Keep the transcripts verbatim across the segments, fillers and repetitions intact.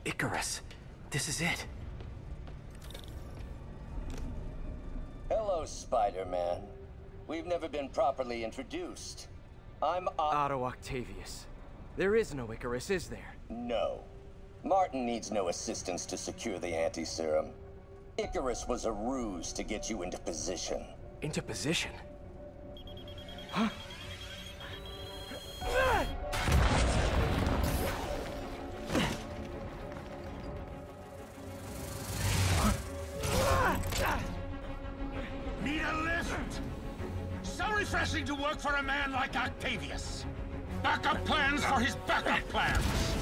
Icarus. This is it. Hello, Spider-Man. We've never been properly introduced. I'm O- Otto Octavius. There is no Icarus, is there? No. Martin needs no assistance to secure the anti-serum. Icarus was a ruse to get you into position. Into position? Huh? Need a lift? So refreshing to work for a man like Octavius. Backup plans for his backup plans.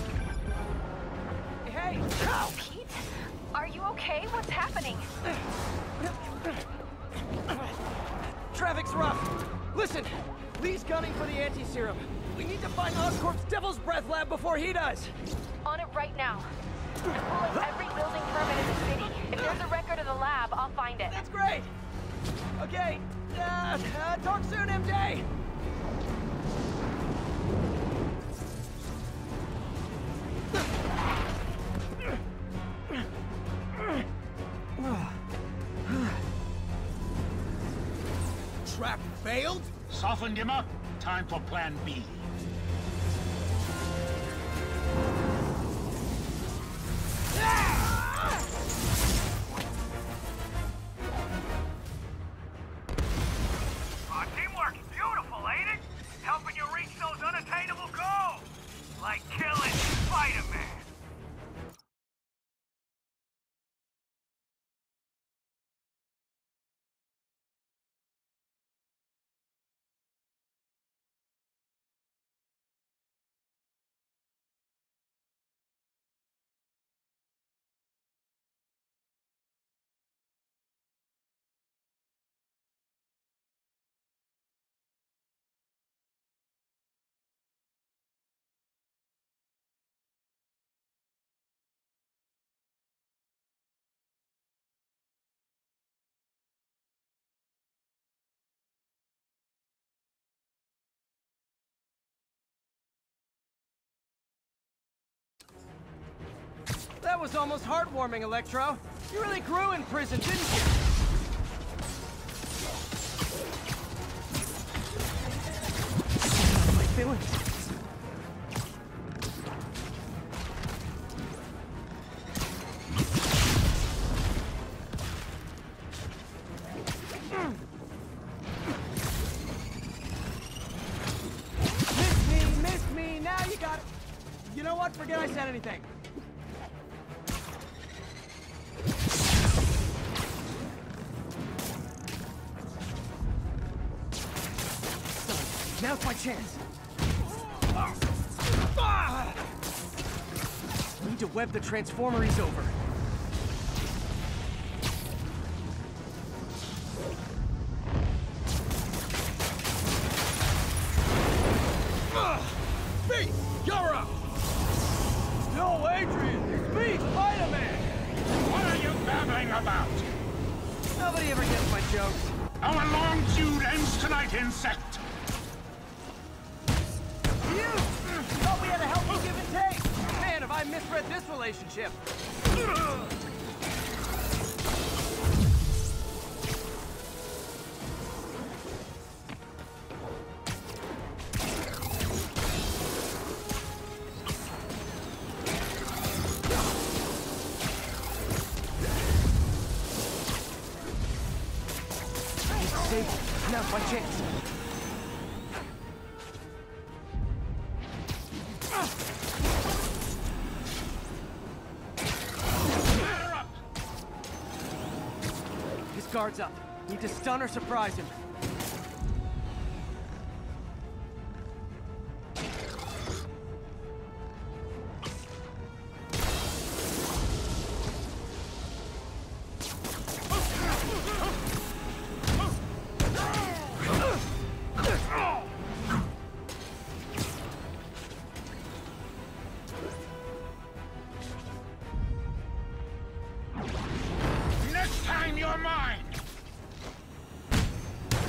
Hey! Pete? Are you okay? What's happening? Traffic's rough. Listen, Lee's gunning for the anti-serum. We need to find Oscorp's Devil's Breath lab before he does. On it right now. I'm pulling every building permit in the city. If there's a record of the lab, I'll find it. That's great. Okay. Uh, uh, talk soon, M J. Trap failed? Softened him up. Time for plan B. Our teamwork's beautiful, ain't it? Helping you reach those unattainable goals. Like killing Spider-Man. That was almost heartwarming, Electro. You really grew in prison, didn't you? How am I feeling? Miss me, miss me, now you got it. You know what? Forget I said anything. Now's my chance. Need to web the transformer he's over. Me! You're up! No, Adrian! It's me, Spider-Man! What are you babbling about? Nobody ever gets my jokes. Our long feud ends tonight, insect! You! Thought we had a healthy give and take! Man, have I misread this relationship! Now's my chance. His guard's up. Need to stun or surprise him. Next time you're mine!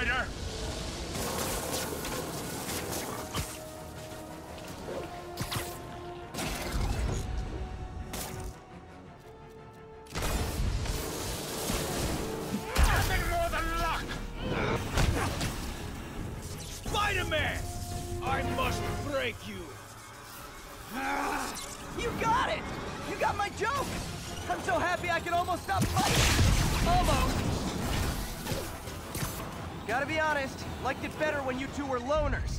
Spider! Nothing more than luck! Spider-Man! I must break you! You got it! You got my joke! I'm so happy I can almost stop fighting! Almost! Gotta be honest, liked it better when you two were loners.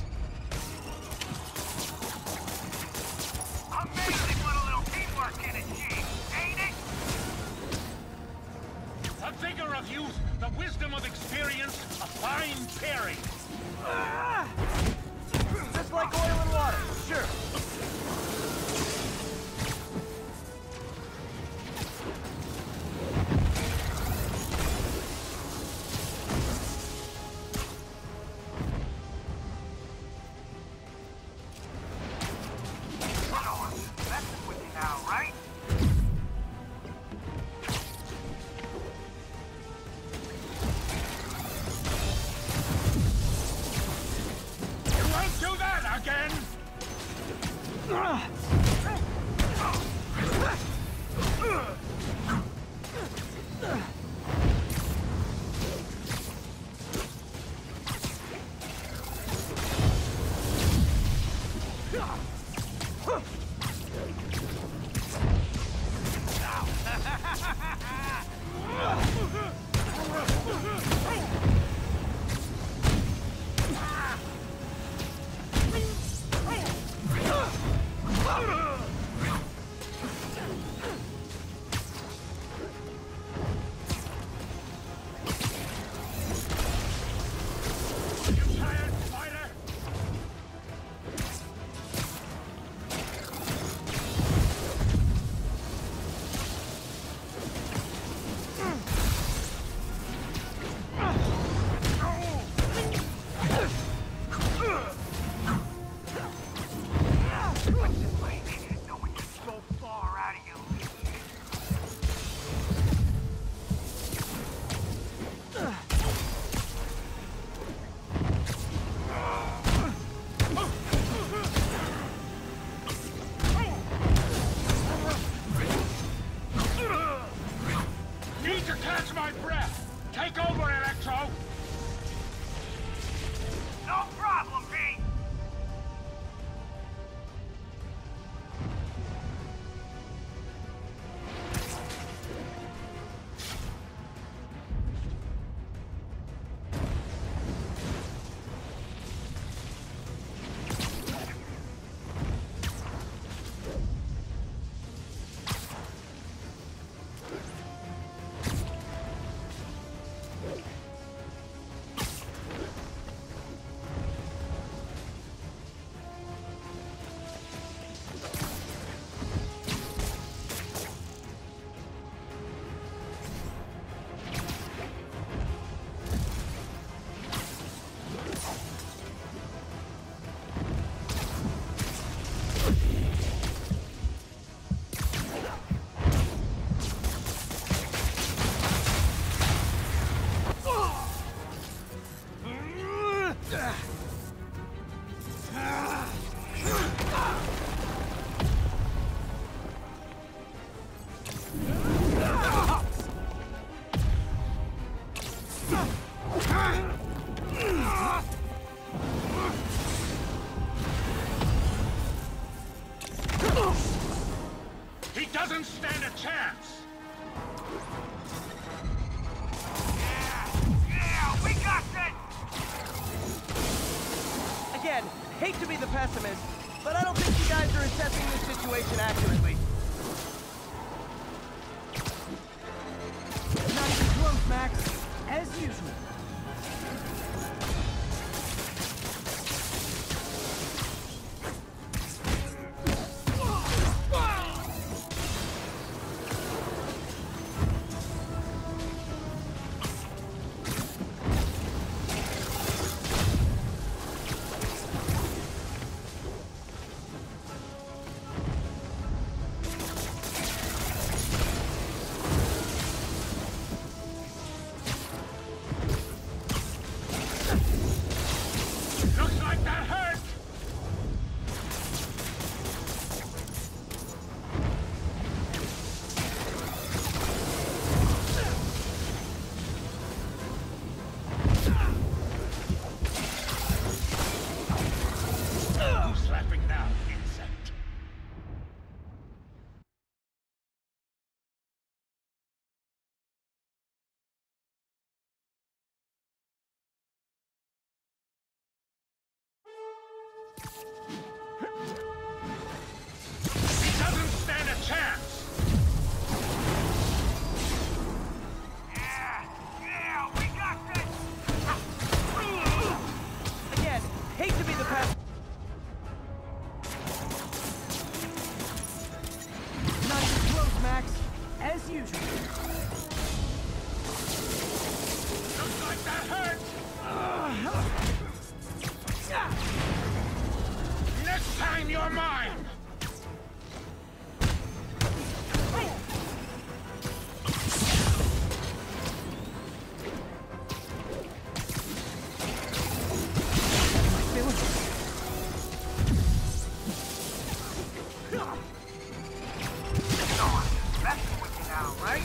Amazing what a little teamwork can achieve, ain't it? The vigor of youth, the wisdom of experience, a fine pairing. Ah! Just like oil and water, sure. Messing with you now, right? You won't do that again! You tired, Spider? What's this way? No one gets so far out of you. Need to catch my breath! Take over, Electro! No problem, Pete! He doesn't stand a chance! Yeah! Yeah! We got this! Again, hate to be the pessimist, but I don't think you guys are assessing this situation accurately. Not even close, Max. As usual. He doesn't stand a chance! Yeah, yeah, we got this! Again, hate to be the past. Not even close, Max. As usual. Looks like that hurts! Next time you're mine! Messing with you now, right?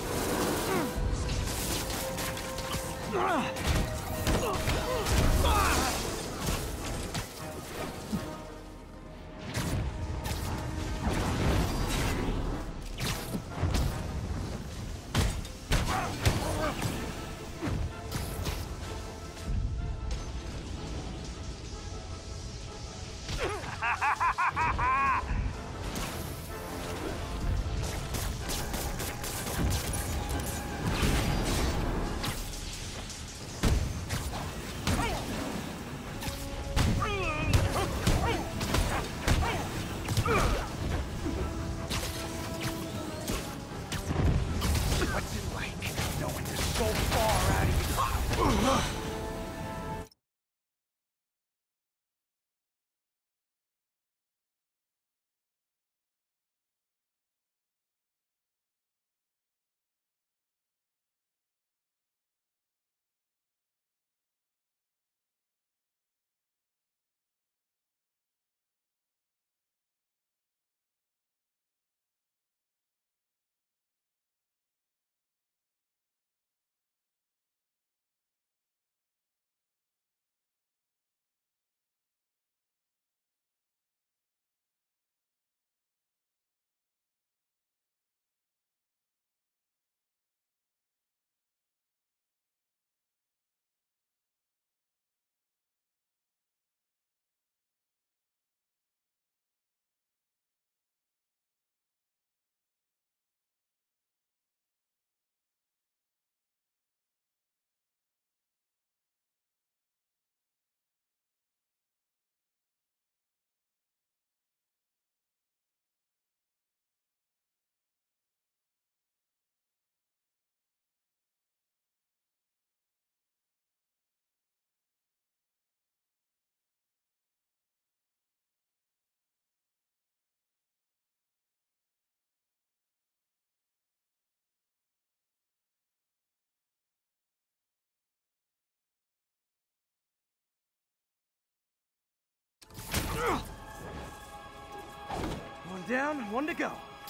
What's it like knowing you're so far out of your... One down, one to go.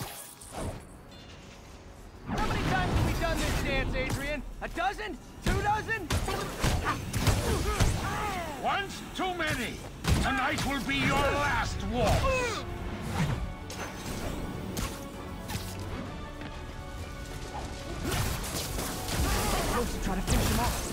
How many times have we done this dance, Adrian? A dozen? Two dozen? Once too many! Tonight will be your last waltz! Supposed to try to finish him off.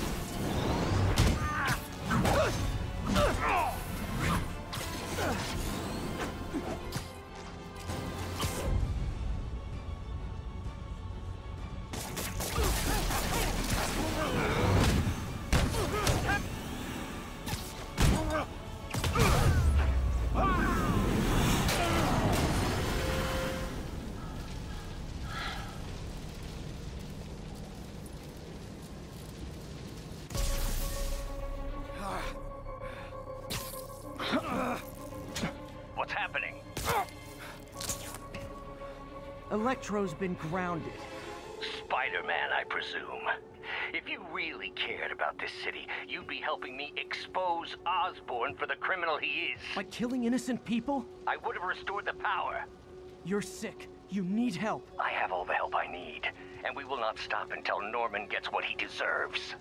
What's happening? Electro's been grounded. Spider-Man, I presume. If you really cared about this city, you'd be helping me expose Osborn for the criminal he is. By killing innocent people? I would have restored the power. You're sick. You need help. I have all the help I need, and we will not stop until Norman gets what he deserves.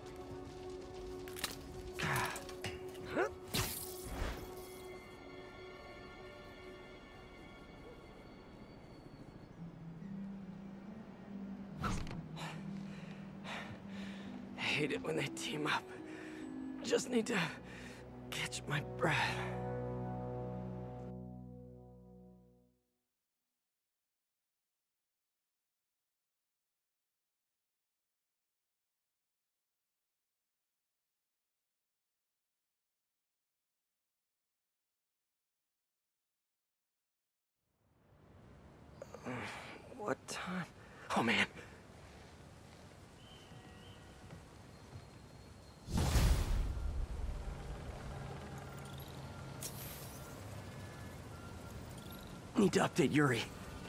I hate it when they team up. Just need to catch my breath. What time? Oh, man. Need to update Yuri.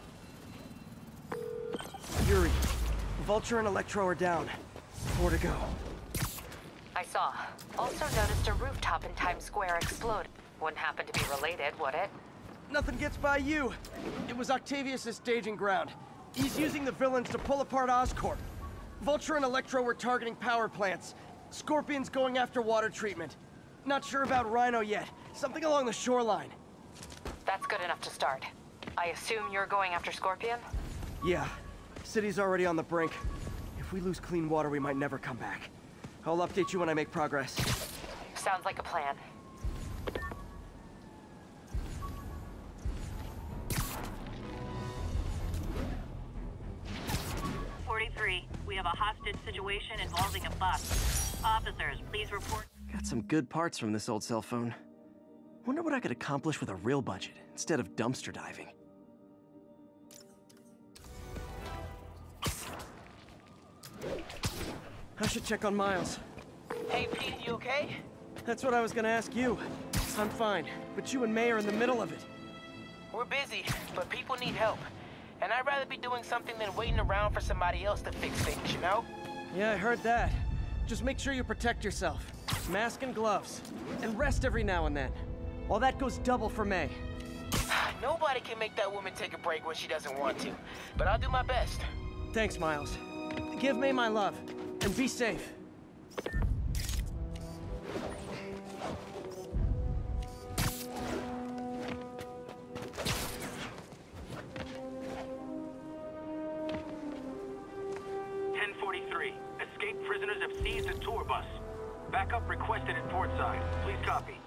Yuri, Vulture and Electro are down. Four to go. I saw. Also noticed a rooftop in Times Square explode. Wouldn't happen to be related, would it? Nothing gets by you. It was Octavius' staging ground. He's using the villains to pull apart Oscorp. Vulture and Electro were targeting power plants. Scorpion's going after water treatment. Not sure about Rhino yet. Something along the shoreline. That's good enough to start. I assume you're going after Scorpion? Yeah. City's already on the brink. If we lose clean water, we might never come back. I'll update you when I make progress. Sounds like a plan. forty-three, we have a hostage situation involving a bus. Officers, please report. Got some good parts from this old cell phone. Wonder what I could accomplish with a real budget instead of dumpster diving. I should check on Miles. Hey, Pete, you okay? That's what I was gonna ask you. I'm fine, but you and May are in the middle of it. We're busy, but people need help. And I'd rather be doing something than waiting around for somebody else to fix things, you know? Yeah, I heard that. Just make sure you protect yourself. Mask and gloves. And rest every now and then. All that goes double for May. Nobody can make that woman take a break when she doesn't want to. But I'll do my best. Thanks, Miles. Give May my love. And be safe. ten forty-three. Escaped prisoners have seized a tour bus. Backup requested at portside. Please copy.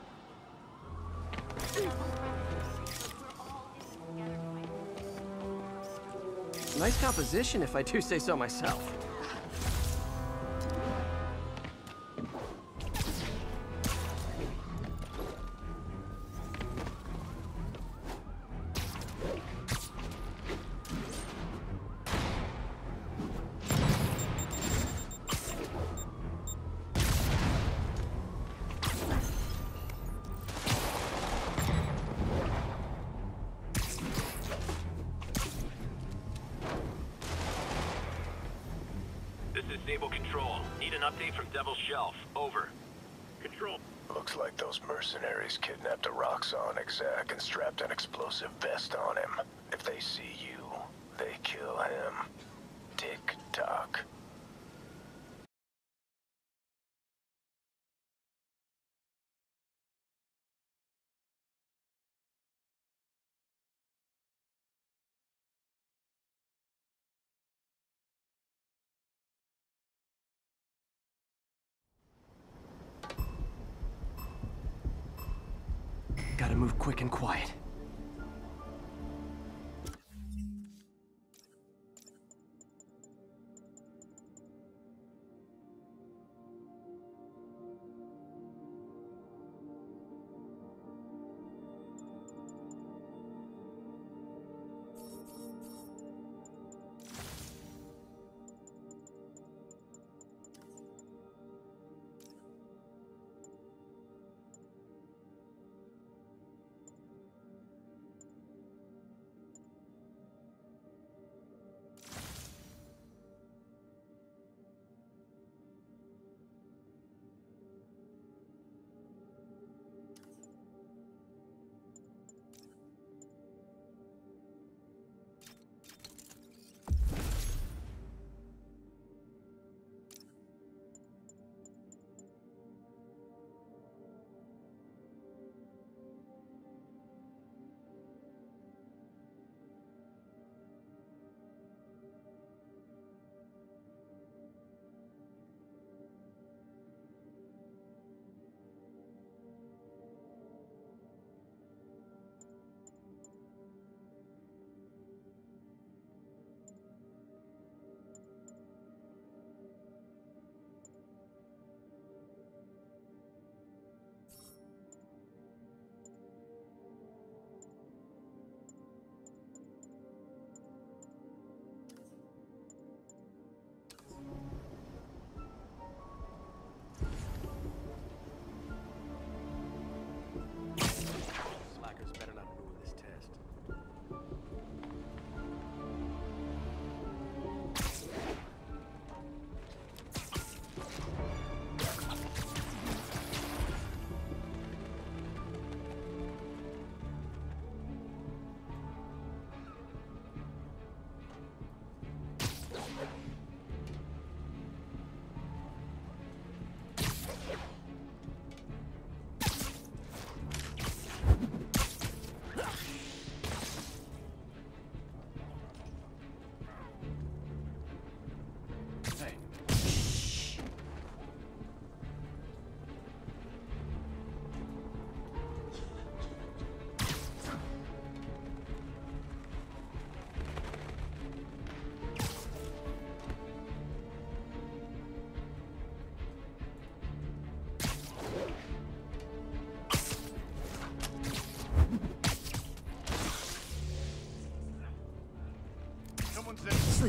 Nice composition, if I do say so myself. This is Sable Control. Need an update from Devil's Shelf. Over. Control. Looks like those mercenaries kidnapped a Roxxon exec and strapped an explosive vest on him. If they see you, they kill him. Tick-tock. Gotta move quick and quiet.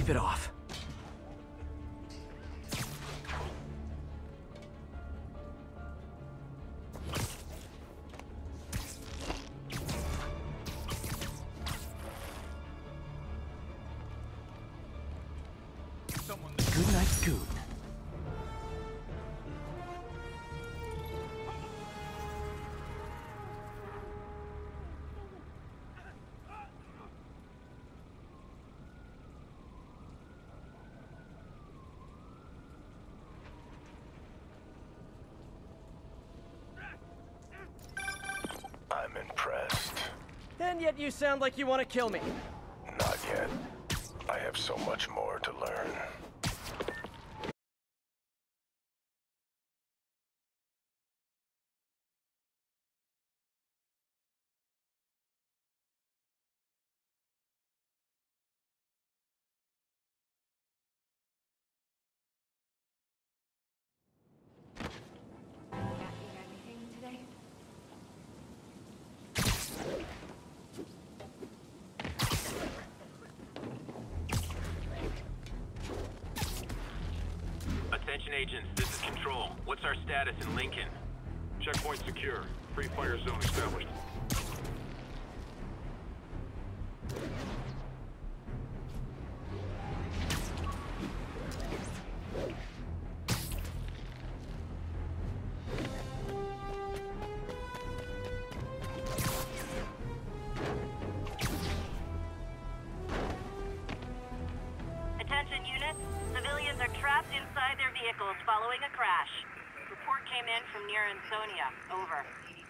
Sleep it off. Good night, Goon. I'm impressed. And yet you sound like you want to kill me. Not yet. I have so much more to learn. Attention agents, this is Control. What's our status in Lincoln? Checkpoint secure. Free fire zone established. Attention units, civilians are trapped inside their vehicles following a crash. Report came in from near Ansonia. Over.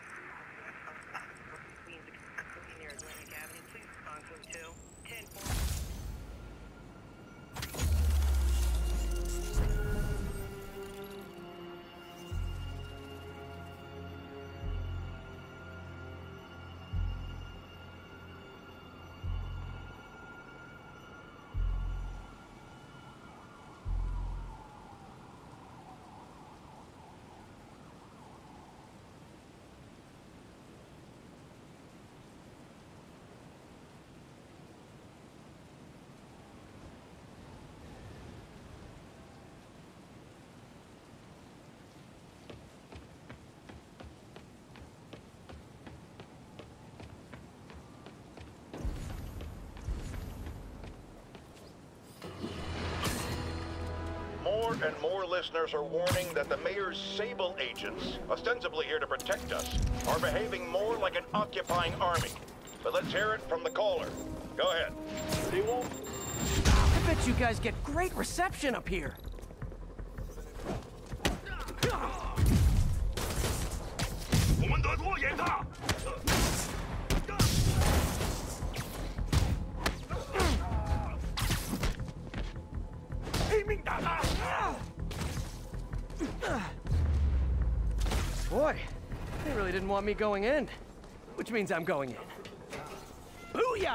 More and more listeners are warning that the mayor's Sable agents, ostensibly here to protect us, are behaving more like an occupying army. But let's hear it from the caller. Go ahead. They won't. I bet you guys get great reception up here. Boy, they really didn't want me going in. Which means I'm going in. Booyah!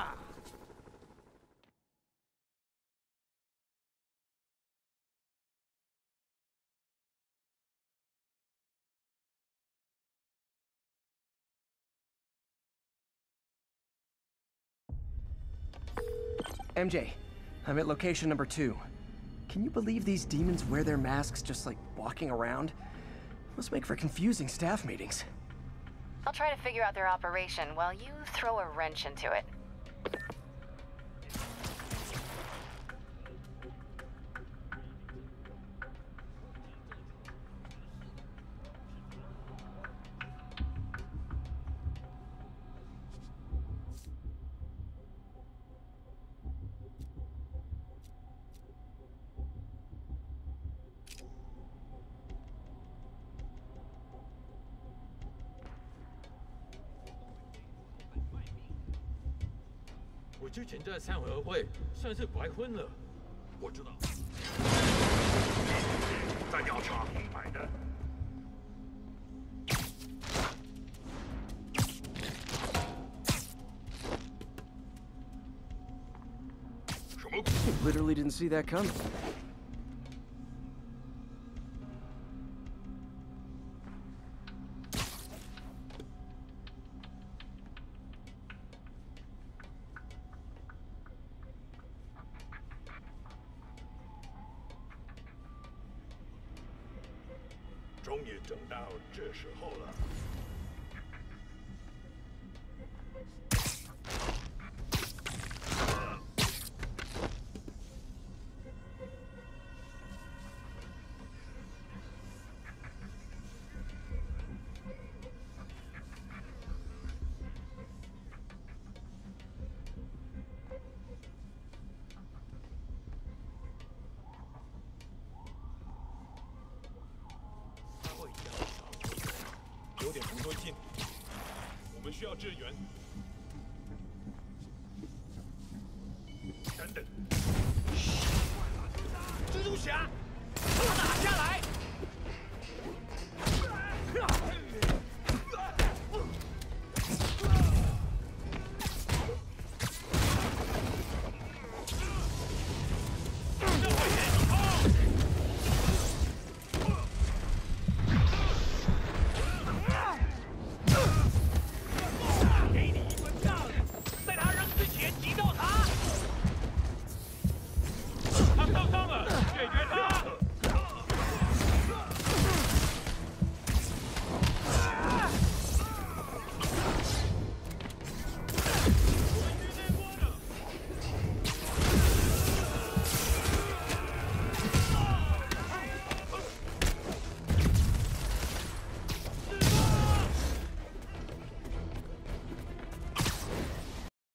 M J, I'm at location number two. Can you believe these demons wear their masks just like walking around? Must make for confusing staff meetings. I'll try to figure out their operation while you throw a wrench into it. Literally didn't see that coming. 终于等到这时候了。有点红端信，我们需要支援。等等，蜘蛛侠！